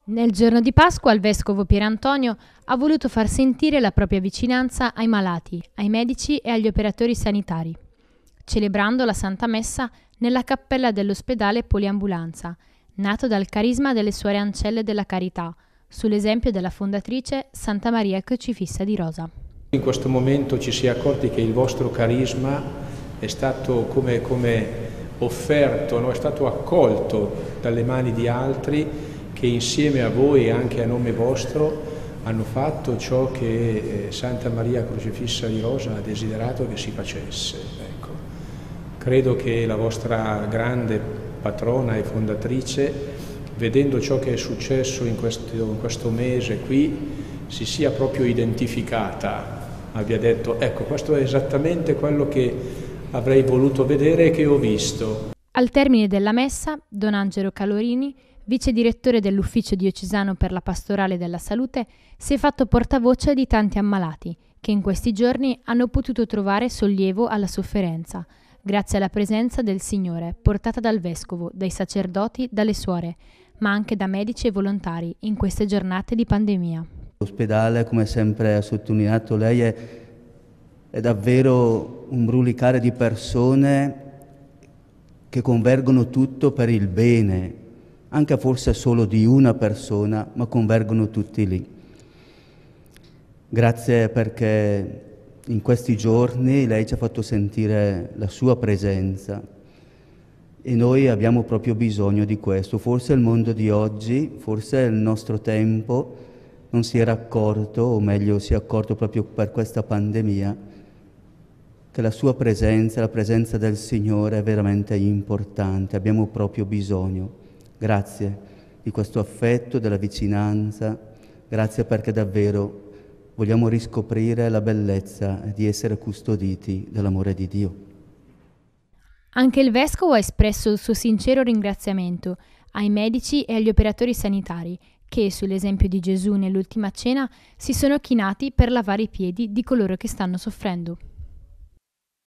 Nel giorno di Pasqua il vescovo Pierantonio ha voluto far sentire la propria vicinanza ai malati, ai medici e agli operatori sanitari, celebrando la Santa Messa nella cappella dell'ospedale Poliambulanza, nato dal carisma delle Suore Ancelle della Carità, sull'esempio della fondatrice Santa Maria Crocifissa di Rosa. In questo momento ci si è accorti che il vostro carisma è stato come offerto, no? È stato accolto dalle mani di altri che insieme a voi e anche a nome vostro hanno fatto ciò che Santa Maria Crocifissa di Rosa ha desiderato che si facesse. Ecco. Credo che la vostra grande patrona e fondatrice, vedendo ciò che è successo in questo mese qui, si sia proprio identificata, abbia detto: ecco, questo è esattamente quello che avrei voluto vedere e che ho visto. Al termine della messa, Don Angelo Calorini, vice direttore dell'Ufficio Diocesano per la Pastorale della Salute, si è fatto portavoce di tanti ammalati che in questi giorni hanno potuto trovare sollievo alla sofferenza, grazie alla presenza del Signore portata dal Vescovo, dai sacerdoti, dalle suore, ma anche da medici e volontari in queste giornate di pandemia. L'ospedale, come sempre ha sottolineato lei, è davvero un brulicare di persone che convergono tutto per il bene, anche forse solo di una persona, ma convergono tutti lì. Grazie perché in questi giorni lei ci ha fatto sentire la sua presenza e noi abbiamo proprio bisogno di questo. Forse il mondo di oggi, forse il nostro tempo non si era accorto, o meglio si è accorto proprio per questa pandemia, che la sua presenza, la presenza del Signore è veramente importante, abbiamo proprio bisogno. Grazie di questo affetto, della vicinanza, grazie perché davvero vogliamo riscoprire la bellezza di essere custoditi dall'amore di Dio. Anche il Vescovo ha espresso il suo sincero ringraziamento ai medici e agli operatori sanitari che, sull'esempio di Gesù nell'ultima cena, si sono chinati per lavare i piedi di coloro che stanno soffrendo.